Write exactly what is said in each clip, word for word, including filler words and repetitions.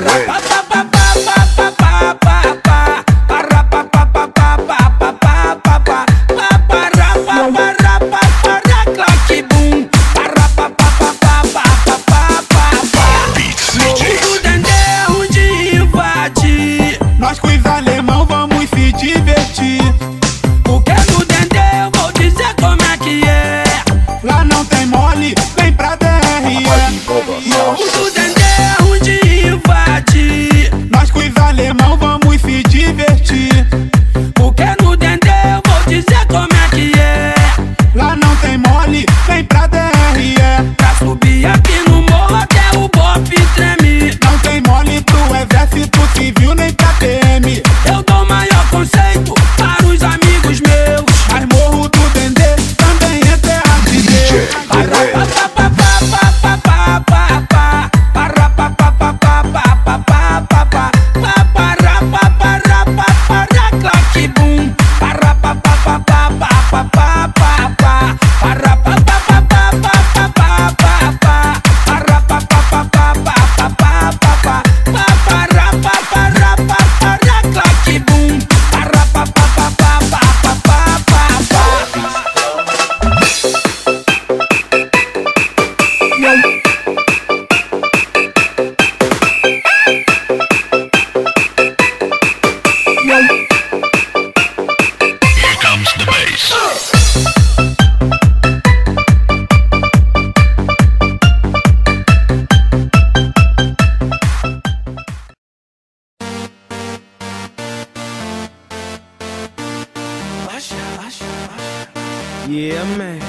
Yeah, man.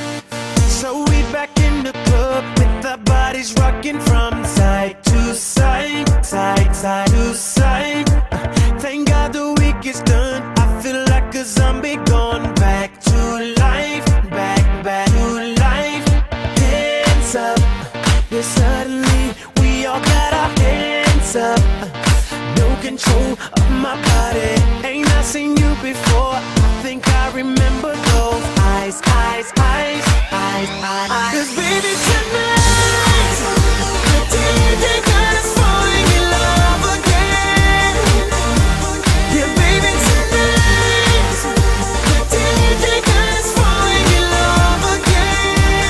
So we back in the club with our bodies rocking from side to side, side, side to side. Uh, thank God the week is done. I feel like a zombie gone back to life, back, back to life. Hands up, yeah, suddenly we all got our hands up. Uh, no control of my body. Ain't I seen you before? I think I remember those eyes, eyes, eyes, eyes, eyes, eyes. 'Cause baby tonight, the D J got us falling in love again. Yeah, baby tonight, the D J got us falling in love again.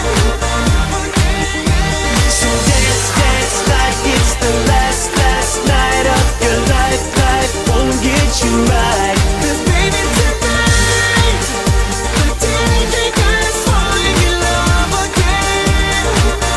So dance, dance like it's the last, last night of your life. Life won't get you right. 'Cause baby tonight, the D J got us falling in love again.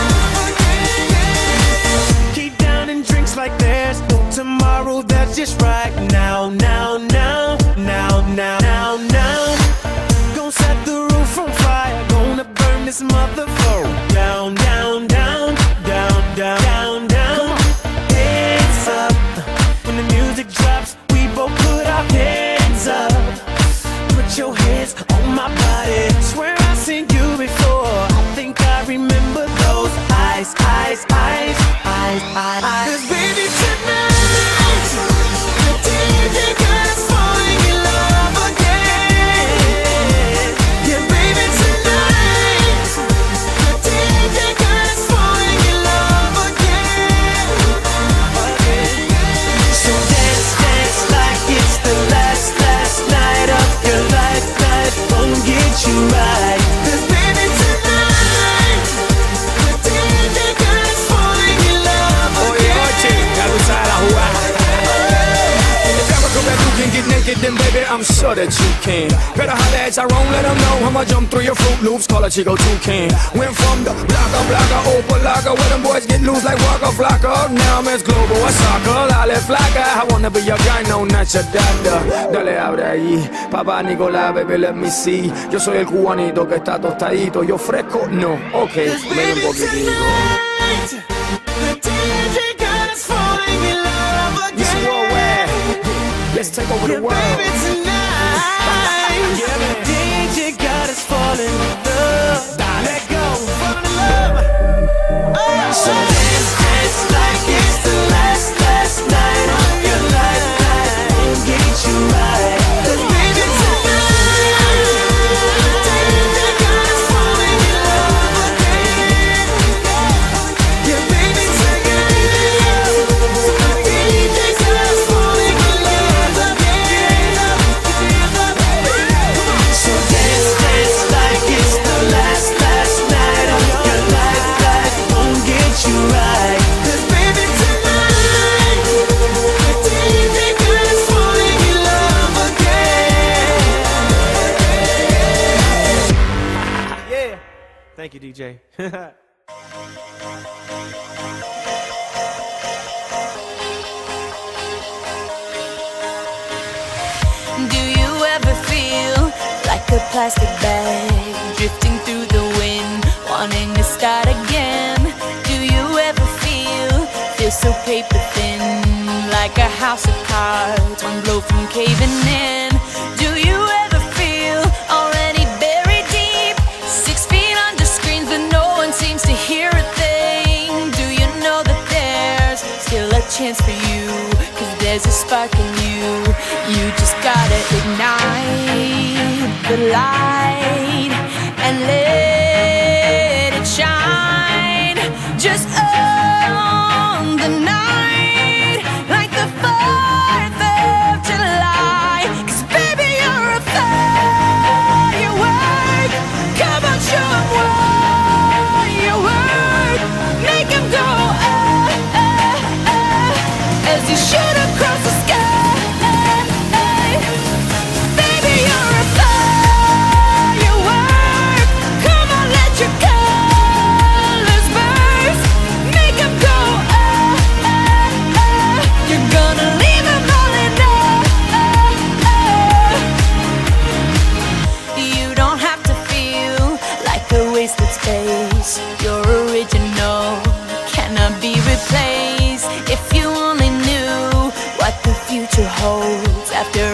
Keep downing drinks like there's no tomorrow. That's just right now, now, now, now, now, now, now. Gonna set the roof on fire. Gonna burn this motherfucker down, down, down, down, down, down, down. Hands up. When the music drops, we both put our hands up. Put your hands on my body. Swear I've seen you before. I think I remember those eyes, eyes, eyes, eyes, eyes, eyes. 'Cause baby tonight, the D J got us falling in love again. Yeah, baby tonight, the D J got us falling in love again. So dance, dance like it's the last, last night of your life. Life won't get you right. 'Cause baby tonight, the D J got us falling in love Oye, again. oye, ya tú sabes la jugada. If ever come that you can get naked, then baby, I'm sure that you can. Better holler at Tyrone, let him know I'ma jump through your Fruit Loops, call a Chico Toucan. Went from the blocker, blocker, open locker, where them boys get loose like Waka Flocka. Now I'm as global as soccer, dale flaca. I wanna be your guy, no, not your dada. Dale, abre ahí, papá Nicolás, baby, let me see. Yo soy el cubanito que está tostadito, yo fresco, no, ok, ven un poquitito. Tonight, the D J got us falling in love This again. worldwide, let's take over the Yeah, world. baby tonight, Yeah, man. the D J got us falling in love. Let go, fall in love. Oh, so dance, dance like it's the last, last night of your life. Life won't get you right. 'Cause baby tonight, the D J got us falling in love again. Yeah, baby tonight, the D D J. Do you ever feel like a plastic bag drifting through the wind, wanting to start again? Do you ever feel, feel so paper thin, like a house of cards, one blow from caving in? Do you ever feel already buried deep, six feet under screens but no one seems to hear a thing? Do you know that there's still a chance for you, 'cause there's a spark in you? You just gotta ignite the light and let it shine. Just own the night like the fourth of July. 'Cause baby, you're a firework. Come on, show 'em what you're worth. Make 'em go ah, ah, ah, as you shoot across the sky. Your original cannot be replaced. If you only knew what the future holds after